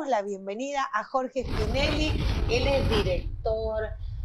damos la bienvenida a Jorge Spinelli. Él es director,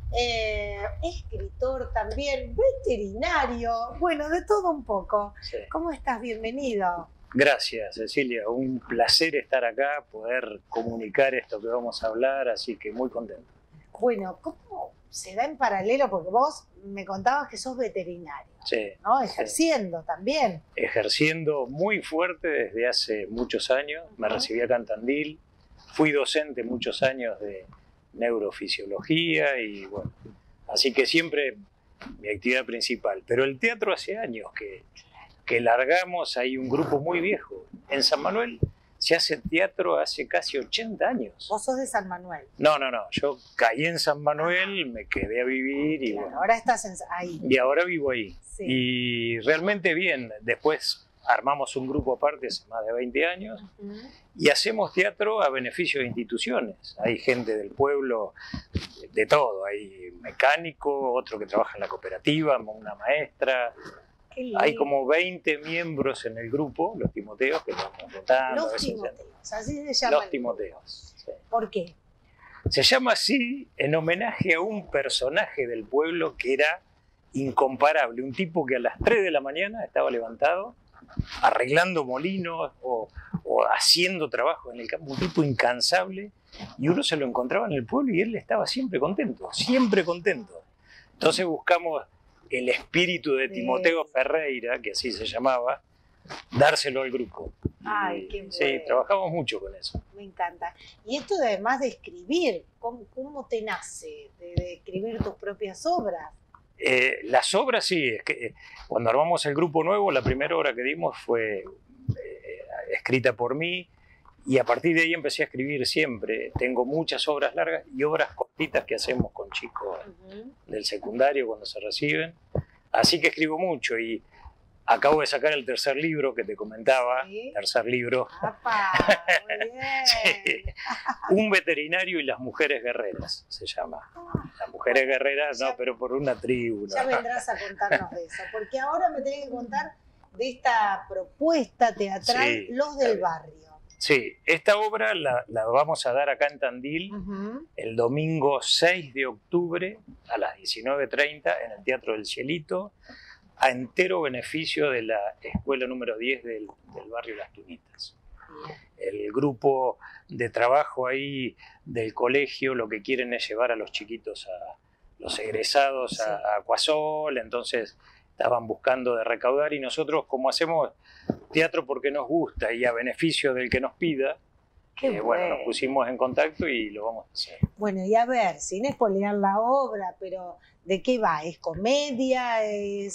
escritor también, veterinario, bueno, de todo un poco. Sí. ¿Cómo estás? Bienvenido. Gracias, Cecilia. Un placer estar acá, poder comunicar esto que vamos a hablar, así que muy contento. Bueno, ¿cómo se da en paralelo? Porque vos me contabas que sos veterinario, Sí, ¿no? Ejerciendo también. ejerciendo muy fuerte desde hace muchos años. Me recibí acá en Tandil, fui docente muchos años de neurofisiología y bueno, así que siempre mi actividad principal. Pero el teatro hace años que largamos, hay un grupo muy viejo. En San Manuel se hace teatro hace casi 80 años. Vos sos de San Manuel. No, yo caí en San Manuel, me quedé a vivir y Claro, bueno, ahora estás ahí. y ahora vivo ahí. Sí. Y realmente bien, después armamos un grupo aparte hace más de 20 años y hacemos teatro a beneficio de instituciones. Hay gente del pueblo, de todo, hay mecánico, otro que trabaja en la cooperativa, una maestra. Qué lindo. Hay como 20 miembros en el grupo, los Timoteos, que vamos rotando. Los Timoteos, así se llaman. Los Timoteos. Sí. ¿Por qué? Se llama así en homenaje a un personaje del pueblo que era incomparable, un tipo que a las 3 de la mañana estaba levantado arreglando molinos o haciendo trabajo en el campo, un tipo incansable, y uno se lo encontraba en el pueblo y él estaba siempre contento, siempre contento. Entonces buscamos el espíritu de Timoteo Ferreira, que así se llamaba, dárselo al grupo. Ay, qué bueno. Sí, trabajamos mucho con eso. Me encanta. Y esto además de escribir, ¿cómo te nace de escribir tus propias obras? Las obras sí, es que cuando armamos el grupo nuevo, la primera obra que dimos fue escrita por mí y a partir de ahí empecé a escribir siempre. Tengo muchas obras largas y obras cortitas que hacemos con chicos del secundario cuando se reciben. Así que escribo mucho y acabo de sacar el tercer libro que te comentaba. ¿Sí? Tercer libro. ¡Apa! Muy bien. Sí. Un veterinario y las mujeres guerreras se llama. Las mujeres guerreras, no, pero por una tribu. Ya ¿no? vendrás a contarnos de eso, porque ahora me tenés que contar de esta propuesta teatral, Sí, Los del Barrio. Sí, esta obra la vamos a dar acá en Tandil el domingo 6 de octubre a las 19:30 en el Teatro del Cielito, a entero beneficio de la escuela número 10 del barrio Las Tunitas. El grupo de trabajo ahí del colegio lo que quieren es llevar a los chiquitos, a los egresados, Sí. a Acuasol, entonces estaban buscando de recaudar y nosotros, como hacemos teatro porque nos gusta y a beneficio del que nos pida, Qué bueno, nos bueno. pusimos en contacto y lo vamos a hacer. Bueno, y a ver, sin espolear la obra, pero ¿de qué va? ¿Es comedia?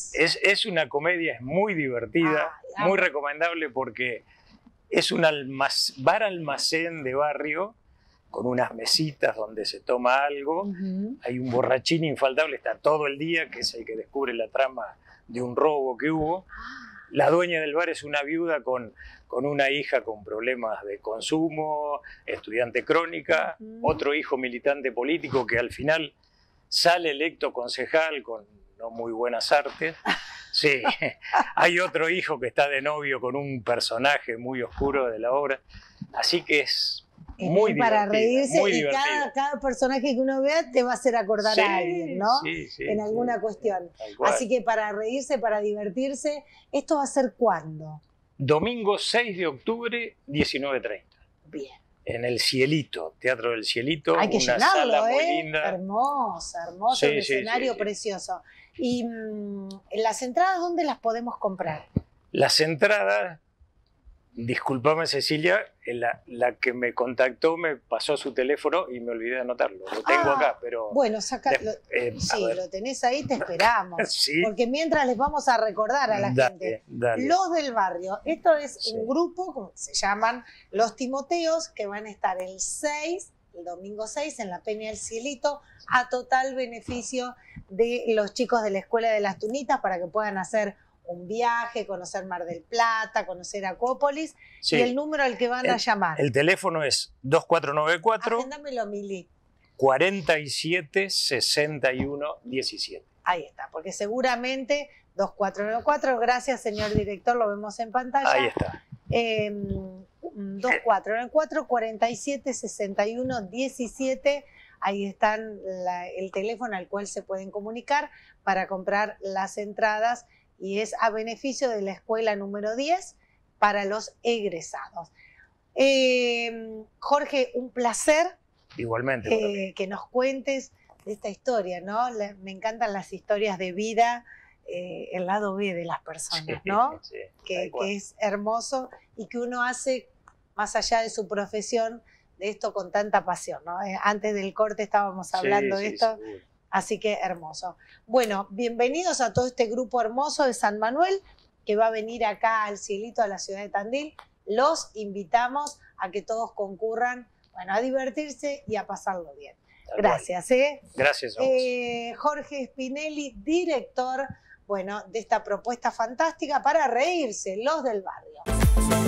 Es una comedia, es muy divertida, muy recomendable porque es un bar almacén de barrio con unas mesitas donde se toma algo. Hay un borrachín infaltable, está todo el día, que es el que descubre la trama de un robo que hubo. La dueña del bar es una viuda con una hija con problemas de consumo, estudiante crónica, otro hijo militante político que al final sale electo concejal con no muy buenas artes. Sí, hay otro hijo que está de novio con un personaje muy oscuro de la obra, así que es muy para divertida, reírse muy y divertida. cada personaje que uno vea te va a hacer acordar Sí, a alguien, ¿no? sí, en alguna sí, cuestión. tal cual. Así que para reírse, para divertirse, ¿esto va a ser cuándo? Domingo 6 de octubre, 19:30. Bien. En el Cielito, Teatro del Cielito, Hay que una llenarlo, sala muy linda. Hermoso, hermoso, Sí, un sí, escenario sí. precioso. Y las entradas, ¿dónde las podemos comprar? Las entradas, discúlpame Cecilia, la que me contactó me pasó su teléfono y me olvidé de anotarlo. Lo tengo acá, pero... Bueno, sácalo. Sí, lo tenés ahí, te esperamos. Sí. Porque mientras les vamos a recordar a la gente, dale. Los del Barrio, esto es un grupo, como se llaman Los Timoteos, que van a estar el domingo 6, en la Peña del Cielito, a total beneficio de los chicos de la Escuela de Las Tunitas para que puedan hacer un viaje, conocer Mar del Plata, conocer Acuópolis, Sí. y el número al que van a llamar. El teléfono es 2494 Agéndamelo, Mili. 47 61 17. Ahí está, porque seguramente 2494, gracias señor director, lo vemos en pantalla. Ahí está. 24, en el 447-61-17, ahí están el teléfono al cual se pueden comunicar para comprar las entradas y es a beneficio de la escuela número 10 para los egresados. Jorge, un placer. Igualmente. Que nos cuentes de esta historia, ¿no? Me encantan las historias de vida, el lado B de las personas, ¿no? Sí, que es hermoso y que uno hace más allá de su profesión de esto con tanta pasión, ¿no? Antes del corte estábamos hablando de esto, seguro. Así que hermoso. Bueno, bienvenidos a todo este grupo hermoso de San Manuel que va a venir acá al Cielito, a la ciudad de Tandil. Los invitamos a que todos concurran, bueno, a divertirse y a pasarlo bien. Gracias. Gracias a vos. Jorge Spinelli, director, bueno, de esta propuesta fantástica para reírse, los del barrio.